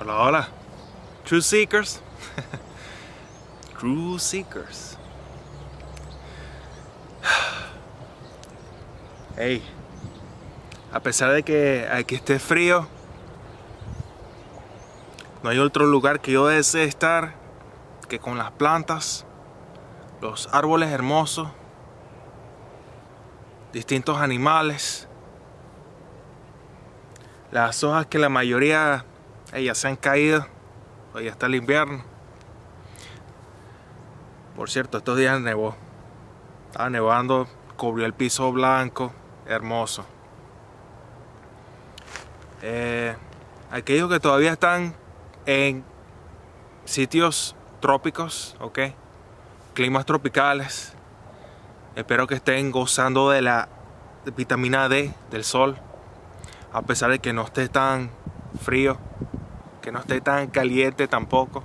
Hola, hola. Truth Seekers. Truth Seekers. Hey, a pesar de que aquí esté frío, no hay otro lugar que yo desee estar que con las plantas, los árboles hermosos, distintos animales, las hojas que la mayoría ya se han caído, pues ya está el invierno. Por cierto, estos días nevó, estaba nevando, cubrió el piso blanco, hermoso. Aquellos que todavía están en sitios trópicos, ok, climas tropicales, espero que estén gozando de la vitamina D del sol, a pesar de que no esté tan frío, que no esté tan caliente tampoco,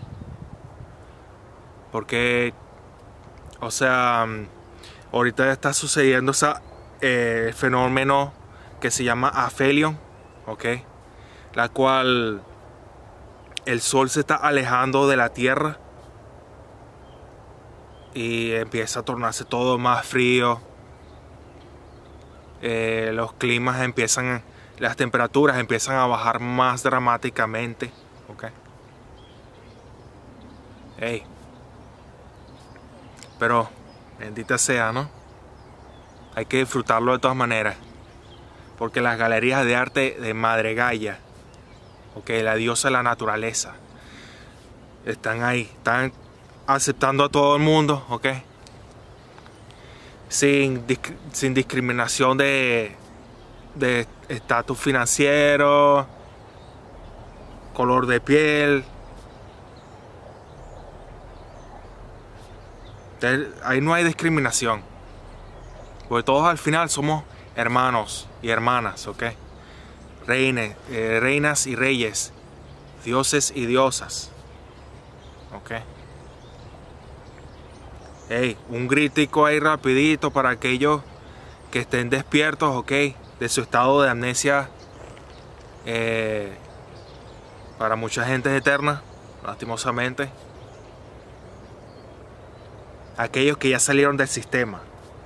porque, o sea, ahorita está sucediendo ese fenómeno que se llama aphelion, ok, la cual el sol se está alejando de la tierra y empieza a tornarse todo más frío. Los climas las temperaturas empiezan a bajar más dramáticamente, ok. Hey, pero bendita sea, ¿no? Hay que disfrutarlo de todas maneras, porque las galerías de arte de Madre Gaia, ok, la diosa de la naturaleza, están ahí, están aceptando a todo el mundo, ok, sin discriminación de estatus financiero, color de piel. Ahí no hay discriminación, porque todos al final somos hermanos y hermanas, ok, reinas y reyes, dioses y diosas, ok. Hey, un gritico ahí rapidito para aquellos que estén despiertos, ok, de su estado de amnesia. Para mucha gente es eterna, lastimosamente. Aquellos que ya salieron del sistema.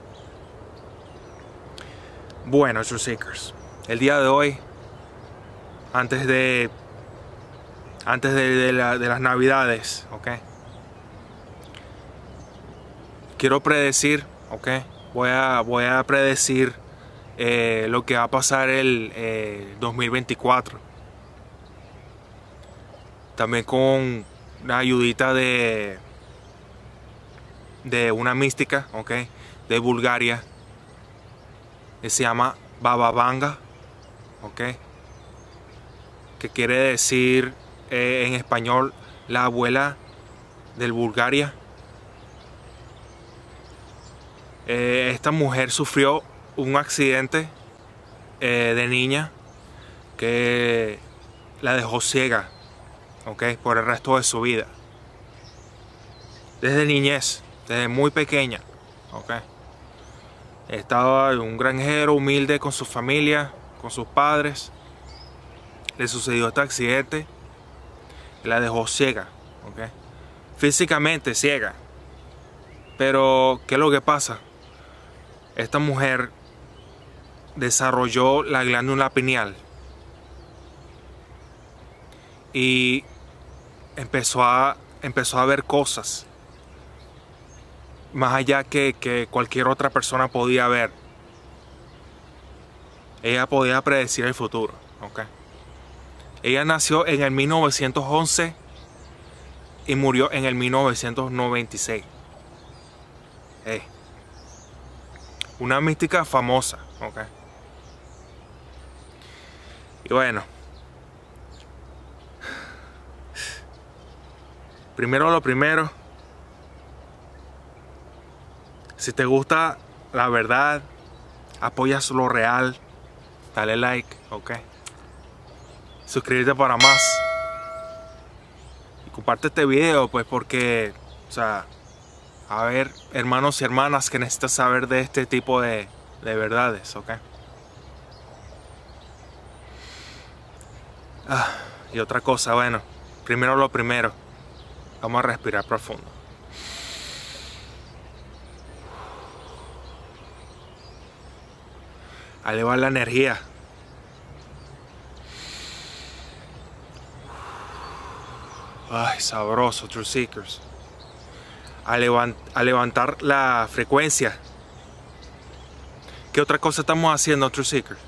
Bueno, Truth Seekers, el día de hoy, antes de las navidades, ok, quiero predecir, ok, voy a predecir lo que va a pasar el 2024. También con una ayudita de una mística, ok, de Bulgaria, que se llama Baba Vanga, ok, que quiere decir en español la abuela del Bulgaria. Esta mujer sufrió un accidente de niña que la dejó ciega, ok, por el resto de su vida. Desde niñez, desde muy pequeña, ok. Estaba un granjero humilde con su familia, con sus padres. Le sucedió este accidente y la dejó ciega, ok. Físicamente ciega. Pero, ¿qué es lo que pasa? Esta mujer desarrolló la glándula pineal y empezó a ver cosas más allá que cualquier otra persona podía ver. Ella podía predecir el futuro, ¿ok? Ella nació en el 1911 y murió en el 1996. Hey. Una mística famosa, ¿ok? Y bueno, primero lo primero, si te gusta la verdad, apoyas lo real, dale like, ok. Suscríbete para más. Y comparte este video, pues, porque, o sea, a ver, hermanos y hermanas que necesitan saber de este tipo de verdades, ok. y otra cosa, bueno, primero lo primero. Vamos a respirar profundo. A elevar la energía. Ay, sabroso, Truth Seekers. A levantar la frecuencia. ¿Qué otra cosa estamos haciendo, Truth Seekers?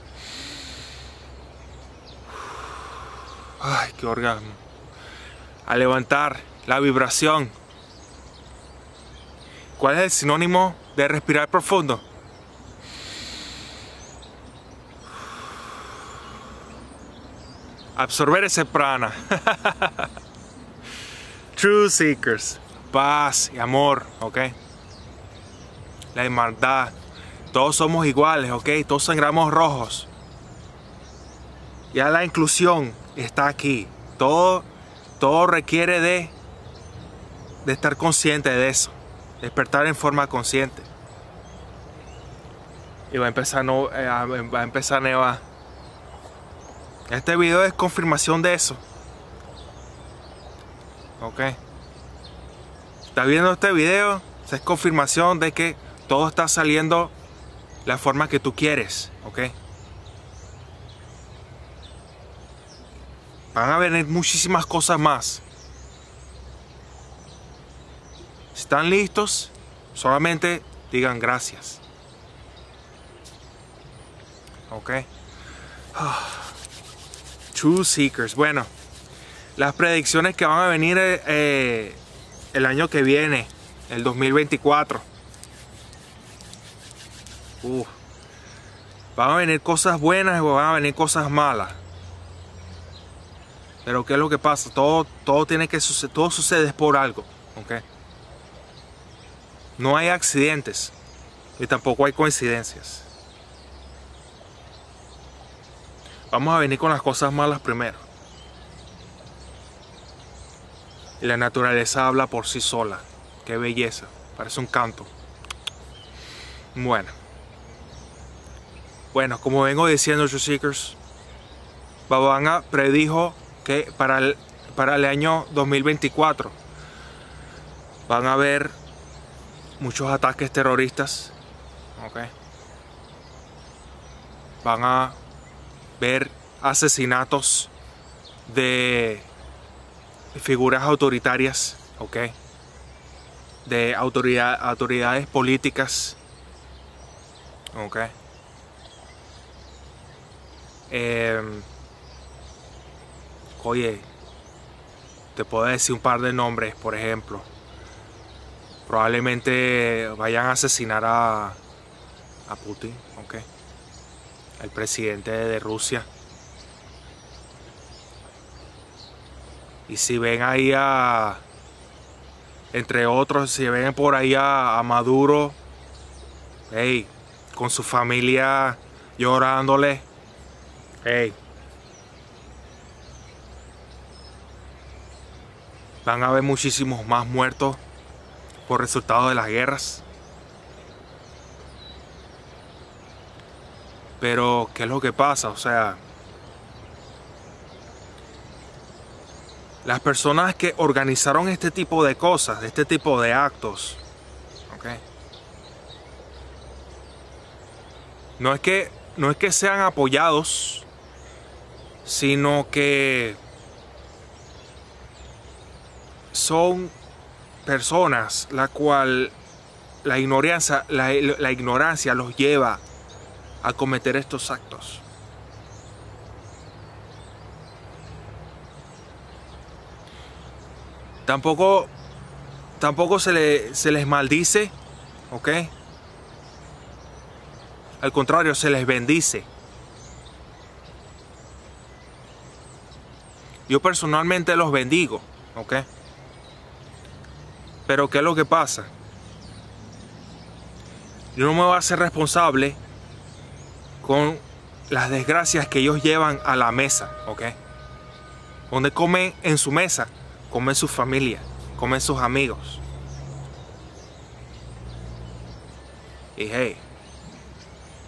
Ay, qué orgasmo. A levantar la vibración. ¿Cuál es el sinónimo de respirar profundo? Absorber ese prana. Truth Seekers. Paz y amor, ¿ok? La hermandad. Todos somos iguales, ¿ok? Todos sangramos rojos. Ya la inclusión está aquí. Todo requiere de estar consciente de eso. Despertar en forma consciente. Y va a empezar Neva. Este video es confirmación de eso. Ok. Estás viendo este video. Es confirmación de que todo está saliendo la forma que tú quieres. Ok. Van a venir muchísimas cosas más. Si están listos, solamente digan gracias. Ok. Truth Seekers. Bueno, las predicciones que van a venir el año que viene, el 2024. Van a venir cosas buenas o van a venir cosas malas. Pero ¿qué es lo que pasa? Todo tiene que suceder, todo sucede por algo. ¿Ok? No hay accidentes y tampoco hay coincidencias. Vamos a venir con las cosas malas primero. Y la naturaleza habla por sí sola. Qué belleza. Parece un canto. Bueno, como vengo diciendo, Truth Seekers, Babanga predijo que para el año 2024 van a haber muchos ataques terroristas. Okay. Van a ver asesinatos de figuras autoritarias, okay, de autoridades políticas, okay. Oye, te puedo decir un par de nombres, por ejemplo. Probablemente vayan a asesinar a Putin, okay, el presidente de Rusia. Y si ven ahí entre otros, si ven por ahí a Maduro, hey, con su familia llorándole, hey, van a haber muchísimos más muertos por resultado de las guerras. Pero ¿qué es lo que pasa? O sea, las personas que organizaron este tipo de cosas, este tipo de actos, ¿okay? No es que sean apoyados, sino que son personas la cual la ignorancia los lleva a cometer estos actos. Tampoco se les maldice, ¿ok? Al contrario, se les bendice. Yo personalmente los bendigo, ¿ok? Pero ¿qué es lo que pasa? Yo no me voy a hacer responsable con las desgracias que ellos llevan a la mesa, ¿ok? Donde comen en su mesa, comen su familia, comen sus amigos. Y hey,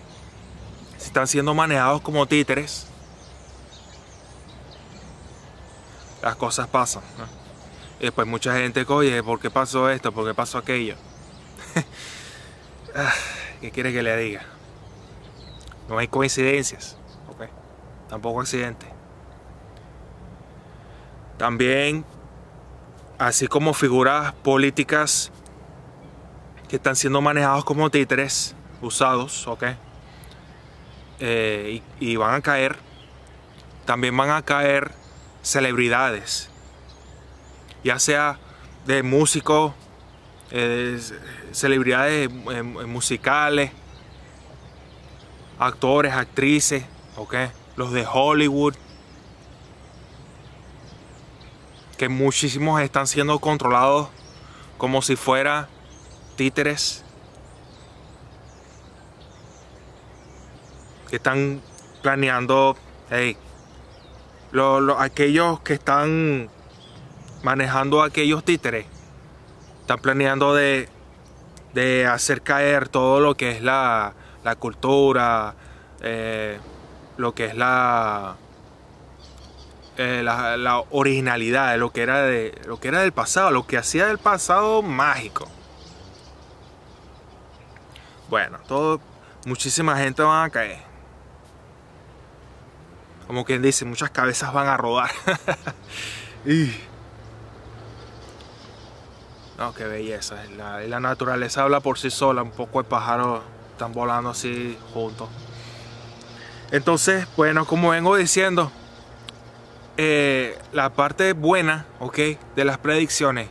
si están siendo manejados como títeres, las cosas pasan, ¿no? Y después mucha gente, oye, ¿por qué pasó esto? ¿Por qué pasó aquello? ¿Qué quiere que le diga? No hay coincidencias, ¿ok? Tampoco accidentes. También, así como figuras políticas que están siendo manejados como títeres, usados, ¿ok? Y van a caer. También van a caer celebridades, ya sea de músicos, celebridades musicales, actores, actrices, ¿ok? Los de Hollywood, que muchísimos están siendo controlados como si fuera títeres, que están planeando, hey, aquellos que están manejando aquellos títeres están planeando de hacer caer todo lo que es la cultura, lo que es la originalidad de lo que era del pasado, lo que hacía del pasado mágico. Bueno, muchísima gente van a caer. Como quien dice, muchas cabezas van a rodar. No, qué belleza. La naturaleza habla por sí sola. Un poco de pájaros están volando así juntos. Entonces, bueno, como vengo diciendo, la parte buena, ¿ok?, de las predicciones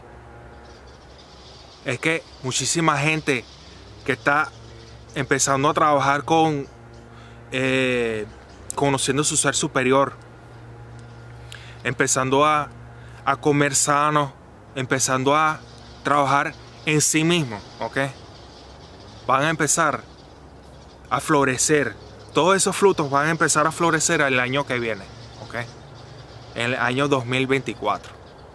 es que muchísima gente que está empezando a trabajar conociendo su ser superior, empezando a comer sano, empezando a trabajar en sí mismo, ¿ok? Van a empezar a florecer. Todos esos frutos van a empezar a florecer el año que viene, ¿ok? En el año 2024.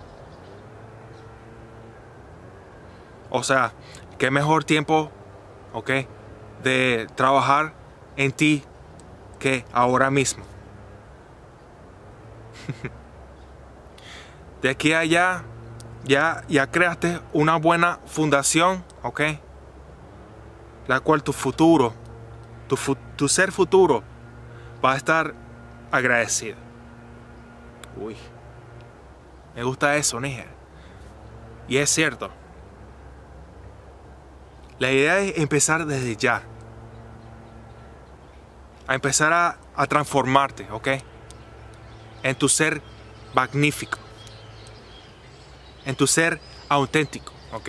O sea, qué mejor tiempo, ¿ok?, de trabajar en ti que ahora mismo. De aquí a allá ya creaste una buena fundación, ¿ok?, la cual tu futuro, tu ser futuro va a estar agradecido. Uy, me gusta eso, Níger. Y es cierto. La idea es empezar desde ya. A empezar a transformarte, ¿ok?, en tu ser magnífico, en tu ser auténtico, ¿ok?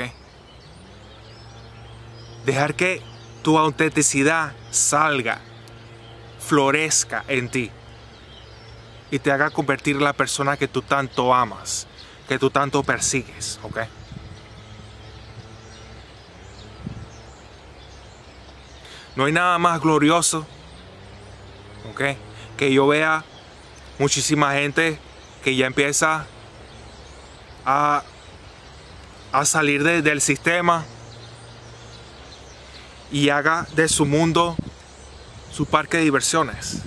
Dejar que tu autenticidad salga, florezca en ti y te haga convertir en la persona que tú tanto amas, que tú tanto persigues, ¿ok? No hay nada más glorioso, ¿ok?, que yo vea muchísima gente que ya empieza a salir del sistema y haga de su mundo su parque de diversiones.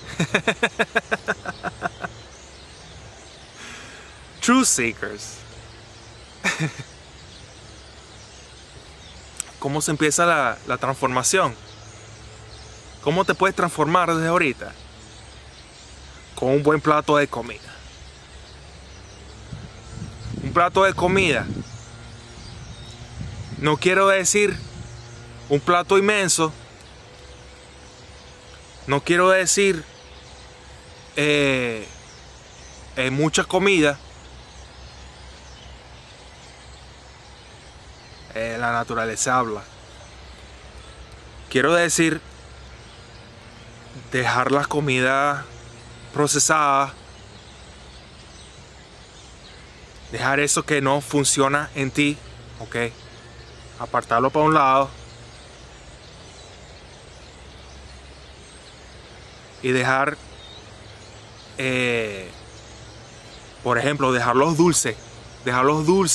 Truth Seekers. ¿Cómo se empieza la transformación? ¿Cómo te puedes transformar desde ahorita? Con un buen plato de comida. Un plato de comida. No quiero decir un plato inmenso. No quiero decir mucha comida. La naturaleza habla. Quiero decir dejar la comida procesada, dejar eso que no funciona en ti, ok, apartarlo para un lado y dejar, por ejemplo, dejar los dulces, dejar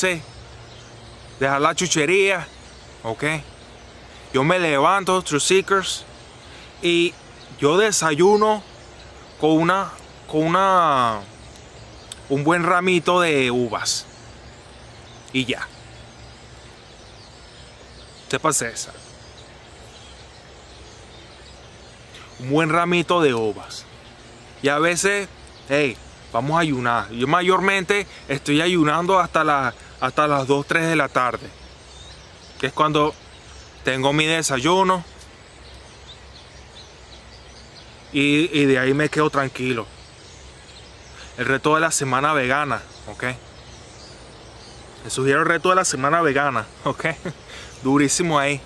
la chuchería, ok. Yo me levanto, Truth Seekers, y yo desayuno con una un buen ramito de uvas. Y ya. Sepa César. Un buen ramito de uvas. Y a veces, hey, vamos a ayunar. Yo mayormente estoy ayunando hasta las 2, 3 de la tarde. Que es cuando tengo mi desayuno. Y de ahí me quedo tranquilo. El resto de la semana vegana, ¿ok? Les sugiero el resto de la semana vegana, ¿ok? Durísimo ahí.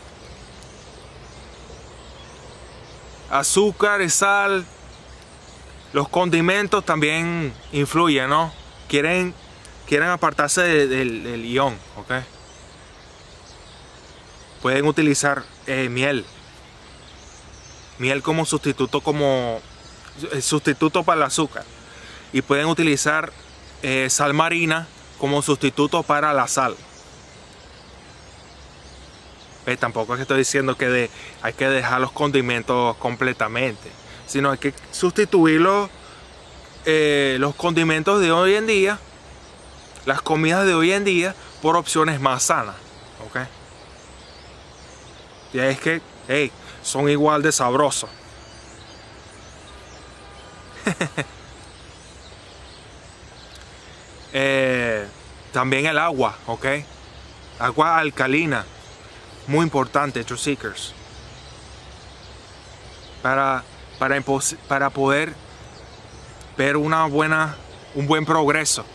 Azúcar y sal. Los condimentos también influyen, ¿no? Quieren apartarse del ión, ¿ok? Pueden utilizar miel. Miel como sustituto, sustituto para el azúcar. Y pueden utilizar sal marina como sustituto para la sal. Tampoco es que estoy diciendo que hay que dejar los condimentos completamente, sino hay que sustituir los condimentos de hoy en día, las comidas de hoy en día, por opciones más sanas, ¿ok? Y es que, hey, son igual de sabrosos. También el agua, ¿ok? Agua alcalina, muy importante, Truth Seekers. Para poder ver un buen progreso.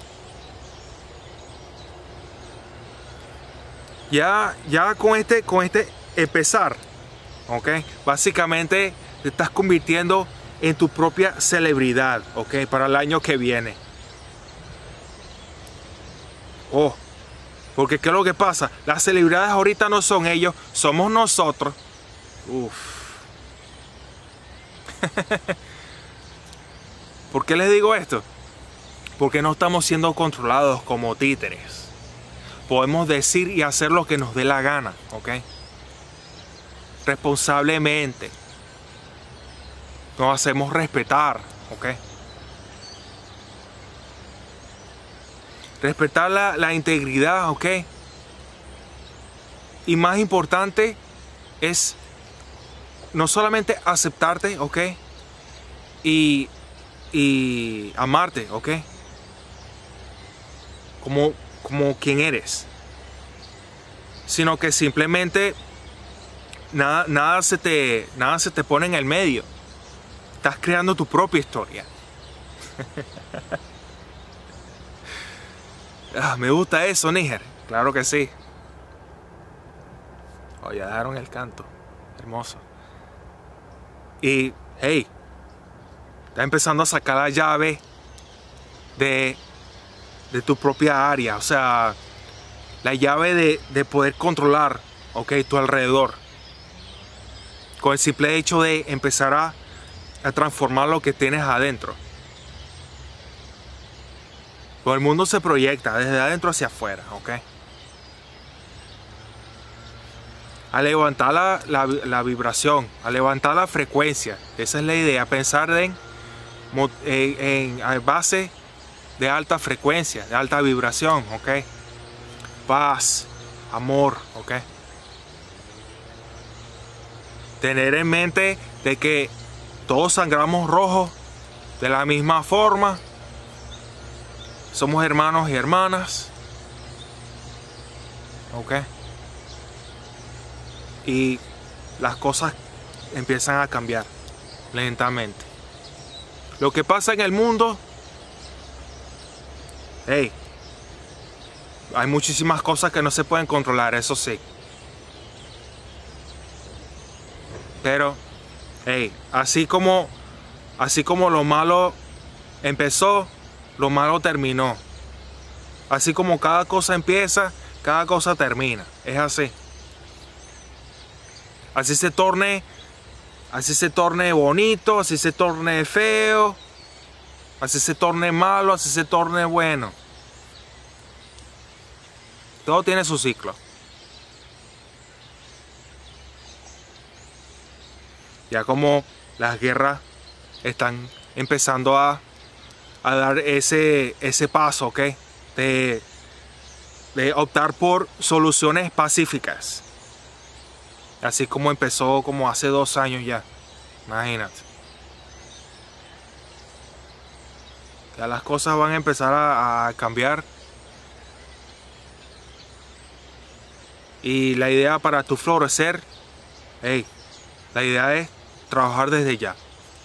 Ya con este empezar, ¿ok? Básicamente te estás convirtiendo en tu propia celebridad, ¿ok? Para el año que viene. Oh, porque ¿qué es lo que pasa? Las celebridades ahorita no son ellos, somos nosotros. Uf. ¿Por qué les digo esto? Porque no estamos siendo controlados como títeres. Podemos decir y hacer lo que nos dé la gana, ¿ok? Responsablemente. Nos hacemos respetar, ¿ok? Respetar la integridad, ¿ok? Y más importante es no solamente aceptarte, ¿ok? Y amarte, ¿ok? Como quien eres. Sino que simplemente nada se te pone en el medio. Estás creando tu propia historia. Me gusta eso, Níger. Claro que sí. Oh, ya dejaron el canto. Hermoso. Y, hey, está empezando a sacar la llave de tu propia área. O sea, la llave de poder controlar, ok, tu alrededor. Con el simple hecho de empezar a transformar lo que tienes adentro. Todo el mundo se proyecta desde adentro hacia afuera, ¿ok? A levantar la vibración, a levantar la frecuencia. Esa es la idea, pensar en base de alta frecuencia, de alta vibración, ¿ok? Paz, amor, ¿ok? Tener en mente de que todos sangramos rojos de la misma forma. Somos hermanos y hermanas. ¿Ok? Y las cosas empiezan a cambiar lentamente. Lo que pasa en el mundo, hey, hay muchísimas cosas que no se pueden controlar, eso sí. Pero, hey, así como lo malo empezó, lo malo terminó. Así como cada cosa empieza, cada cosa termina. Es así. Así se torne bonito, así se torne feo, así se torne malo, así se torne bueno. Todo tiene su ciclo. Ya como las guerras están empezando a a dar ese paso, ¿ok? De optar por soluciones pacíficas. Así como empezó como hace 2 años ya. Imagínate. Ya las cosas van a empezar a cambiar. Y la idea para tu florecer, hey, la idea es trabajar desde ya.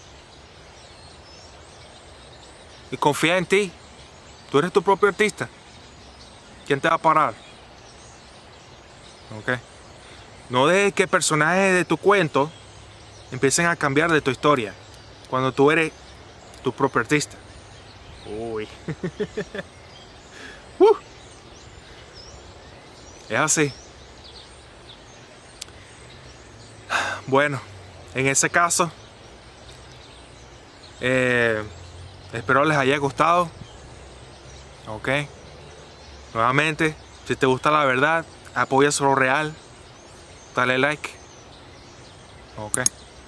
Y confía en ti. Tú eres tu propio artista. ¿Quién te va a parar? ¿Ok? No dejes que personajes de tu cuento empiecen a cambiar de tu historia cuando tú eres tu propio artista. Uy. Es así. Bueno, en ese caso, espero les haya gustado. Ok. Nuevamente, si te gusta la verdad, apoya Solo Real. Dale like. Ok.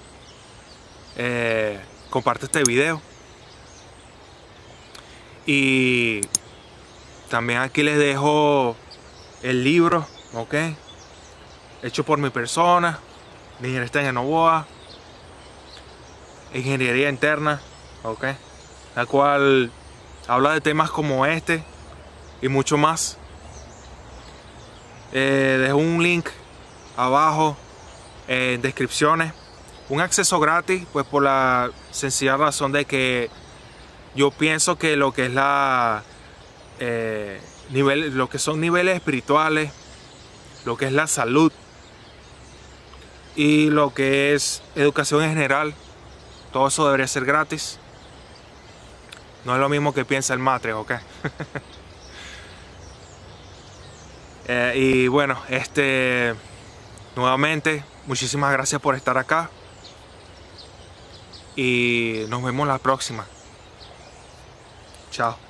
Comparte este video. Y también aquí les dejo el libro, ok, hecho por mi persona, Ingeniería en Novoa, Ingeniería Interna, ok, la cual habla de temas como este y mucho más. Dejo un link abajo en descripciones, un acceso gratis, pues por la sencilla razón de que yo pienso que lo que es lo que son niveles espirituales, lo que es la salud y lo que es educación en general, todo eso debería ser gratis. No es lo mismo que piensa el Matrix, ¿ok? Y bueno, nuevamente, muchísimas gracias por estar acá. Y nos vemos la próxima. Chao.